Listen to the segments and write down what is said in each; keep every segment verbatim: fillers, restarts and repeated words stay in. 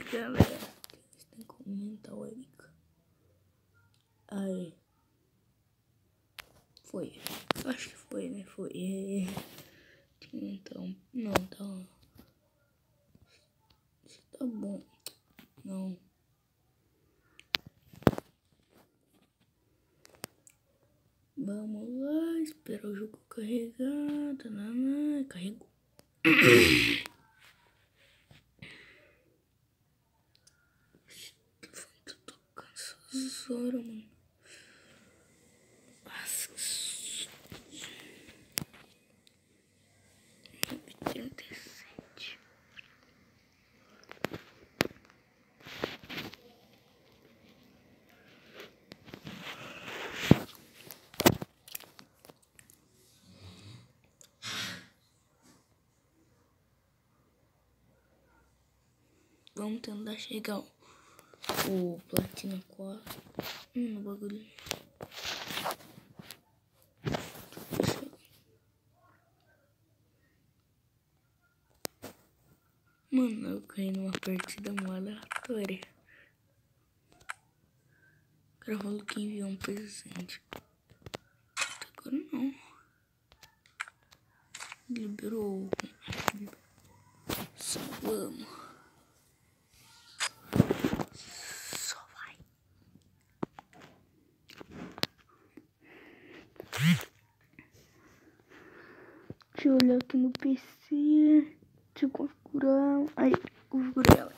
galera. Vocês têm como aumentar a webcam. Aí. Foi. Acho que foi, né? Foi. Então. Não, tá. Tá bom. Não. Vamos lá. Esperar o jogo carregar. Tanana, carregou. Tô tocando essas horas, mano. Nossa. trinta e sete. Vamos tentar chegar o, o Platina quatro hum, no bagulho. Mano, eu caí numa partida mó aleatória. O cara falou que enviou um presente. Agora não. Liberou. Só vamos. Só vai. Deixa eu olhar aqui no P C. Deixa eu configurar. Aí, configurei ela.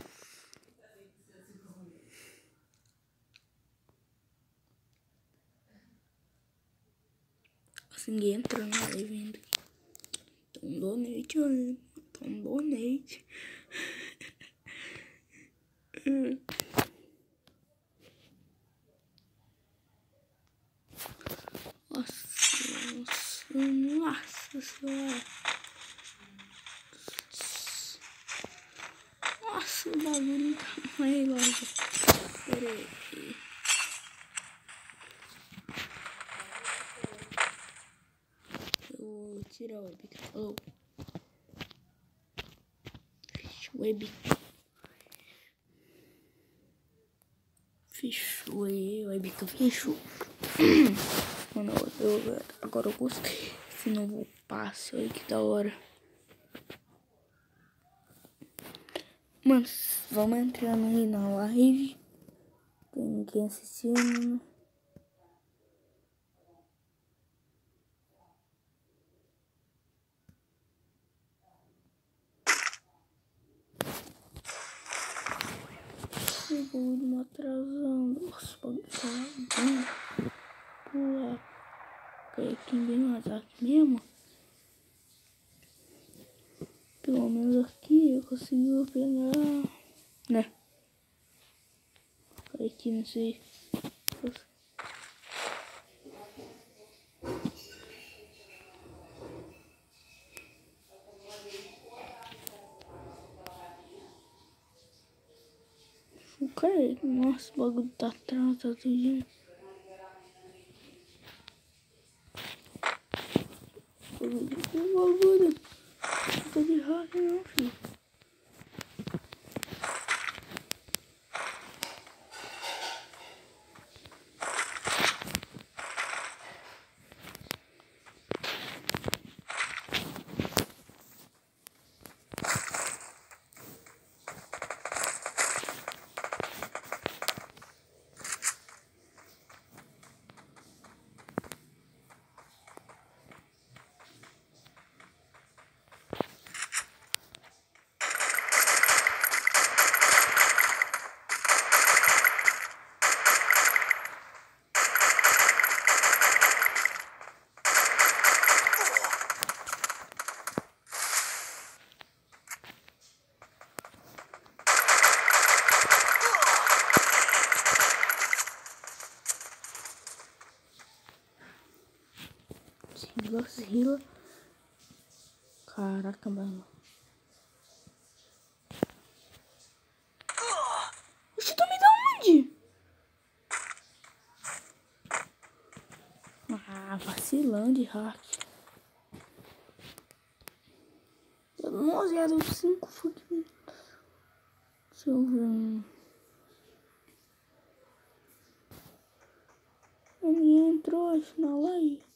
Assim, ninguém entrou na live ainda. Então, donate, olha. Então, donate. Nossa, nossa, nossa senhora. Nossa, o bagulho tá aí, loja. Pera aí. Eu vou tirar o webcam. Falou. Fechou o webcam. Fechou aí, o webcam fechou. Mano, eu, eu, agora eu gostei. Esse novo passe, olha que da hora. Mano, vamos entrar aí na live. Tem ninguém assistindo. O bagulho me atrasando. Nossa, o bagulho tá lá. Pular. Cai aqui bem mais aqui mesmo. Pelo menos aqui eu consigo pegar. Né? Cai aqui, não sei. Cara, nossa, o bagulho tá atrás, tá tudinho. O bagulho não tá de hack não, filho. Godzilla. Caraca, mano. Oxi, tu me dá onde? Ah, vacilando de hack. Nossa, era cinco fucking. Deixa eu ver. Ele entrou acho, na live.